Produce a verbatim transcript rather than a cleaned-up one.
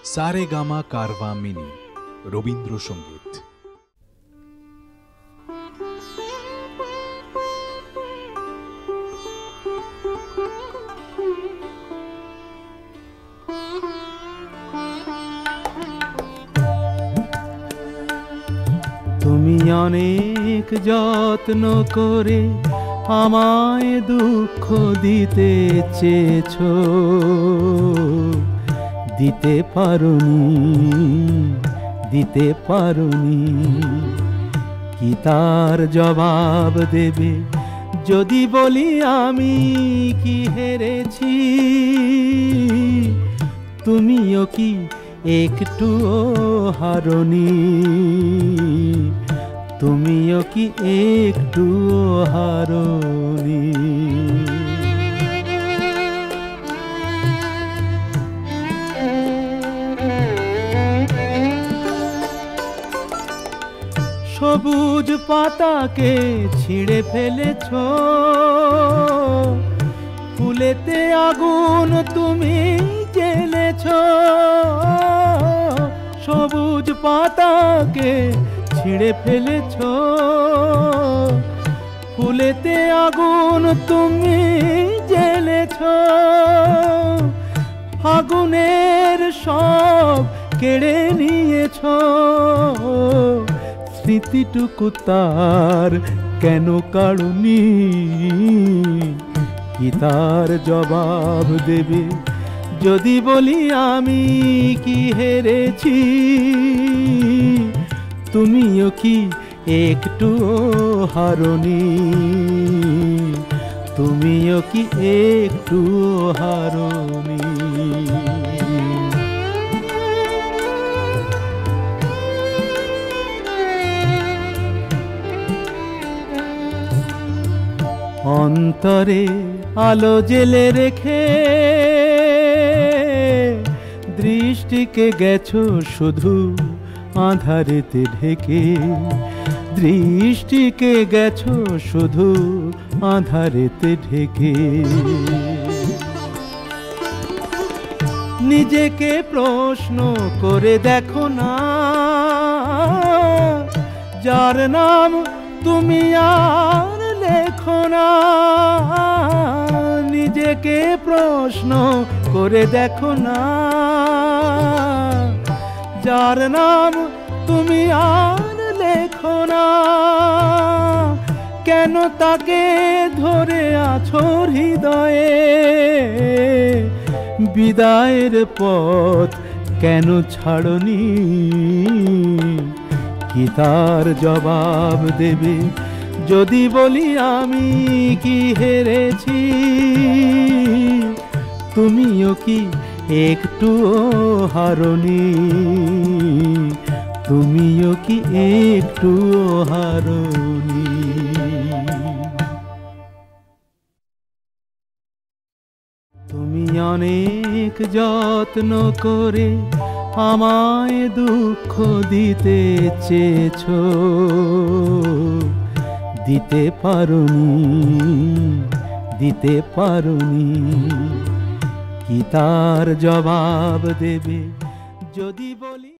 Saregama Carvaan mini Rabindrasangeet. তুমি অনেক যত্ন করে আমায় দুঃখ দিতে চেয়েছো, দিতে পারোনি, দিতে পারোনি। কি তার জবাব দেবে যদি বলি আমি কি হেরেছি? তুমিও কি একটুও হারোনি? তুমিও কি একটুও হারোনি? সবুজ পাতাকে ছিঁড়ে ফেলেছো, ফুলেতে আগুন তুমি জ্বেলেছো। সবুজ পাতাকে ছিঁড়ে ফেলেছো, ফুলেতে আগুন তুমি জ্বেলেছো। আগুনের সব কেড়ে নিয়েছো, স্মৃতিটুকু তার কেন কাড়ুনি? কি তার জবাব দেবে যদি বলি আমি কি হেরেছি? তুমিও কি একটুও হারোনি? তুমিও কি একটুও হারোনি? অন্তরে আলো জেলে রেখে দৃষ্টিকে গেছো শুধু আঁধারেতে ঢেকে। দৃষ্টিকে গেছো শুধু আঁধারেতে ঢেকে। নিজেকে প্রশ্ন করে দেখো না, যার নাম তুমি আর লেখো না। নিজেকে প্রশ্ন করে দেখো না, যার নাম তুমি আর লেখো না। কেন তাকে ধরে আছো হৃদয়ে? বিদায়ের পথ কেন ছাড়নি? কি তার জবাব দেবে যদি বলি আমি কি হেরেছি? তুমিও কি একটুও হারোনি? তুমিও কি একটুও হারোনি? তুমি অনেক যত্ন করে আমায় দুঃখ দিতে চেয়েছো, দিতে পারোনি, দিতে পারোনি। কি তার জবাব দেবে যদি বলি